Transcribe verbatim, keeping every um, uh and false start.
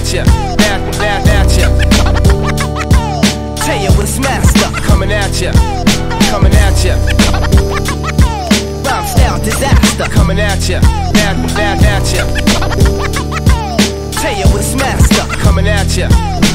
at ya, at, at, at ya. Tell you what's master, coming at ya, coming at ya. Rhyme style disaster, coming at ya, at, at, at ya. Tell you what's master, coming at ya.